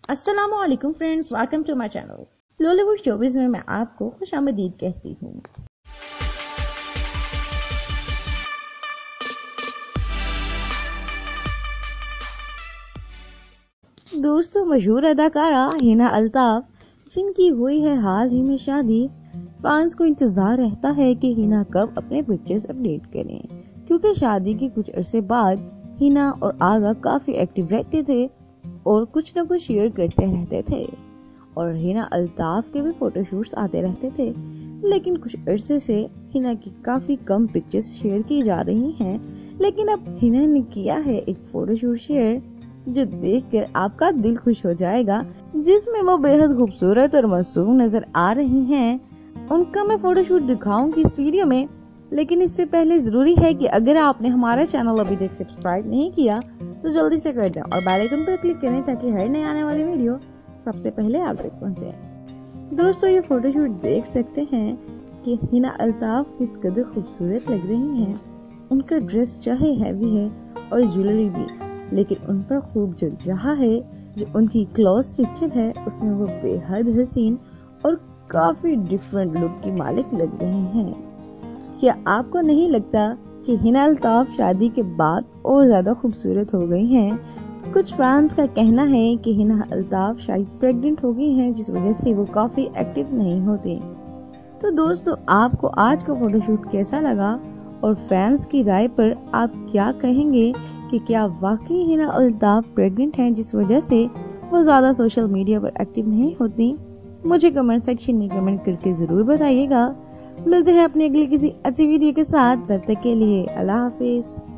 अस्सलामुअलैकुम friends, welcome to my channel Lollywood showbiz में मैं आपको खुशामदीद कहती हूँ। दोस्तों, मशहूर अदाकारा हिना अल्ताफ, जिनकी हुई है हाल ही में शादी, फैंस को इंतजार रहता है कि हिना कब अपने पिक्चर्स अपडेट करें, क्योंकि शादी के कुछ अरसे बाद हिना और आगा काफी एक्टिव रहते थे और कुछ न कुछ शेयर करते रहते थे और हिना अल्ताफ के भी फोटोशूट्स आते रहते थे। लेकिन कुछ अरसे से हिना की काफी कम पिक्चर्स शेयर की जा रही हैं। लेकिन अब हिना ने किया है एक फोटोशूट शेयर जो देखकर आपका दिल खुश हो जाएगा, जिसमें वो बेहद खूबसूरत और मासूम नजर आ रही हैं। उनका मैं फोटोशूट दिखाऊंगी इस वीडियो में, लेकिन इससे पहले जरूरी है कि अगर आपने हमारा चैनल अभी तक सब्सक्राइब नहीं किया तो जल्दी से कर दें और बेल आइकन पर क्लिक करें ताकि हर नए आने वाली वीडियो सबसे पहले आप तक पहुंचे। दोस्तों, ये फोटोशूट देख सकते हैं कि हिना अल्ताफ किस कदर खूबसूरत लग रही हैं। उनका ड्रेस चाहे हैवी है और ज्वेलरी भी, लेकिन उन पर खूब जल रहा है। जो उनकी क्लोज पिक्चर है उसमें वो बेहद हसीन और काफी डिफरेंट लुक की मालिक लग रही हैं। क्या आपको नहीं लगता कि हिना अल्ताफ शादी के बाद और ज्यादा खूबसूरत हो गई हैं? कुछ फैंस का कहना है कि हिना अल्ताफ शायद प्रेग्नेंट हो गई हैं, जिस वजह से वो काफी एक्टिव नहीं होती। तो दोस्तों, आपको आज का फोटोशूट कैसा लगा और फैंस की राय पर आप क्या कहेंगे कि क्या वाकई हिना अल्ताफ प्रेग्नेंट हैं, जिस वजह से वो ज्यादा सोशल मीडिया पर एक्टिव नहीं होती? मुझे कमेंट सेक्शन में कमेंट करके जरूर बताइएगा। मिलते हैं अपनी अगली किसी अच्छी वीडियो के साथ। तब तक के लिए अल्लाह हाफिज।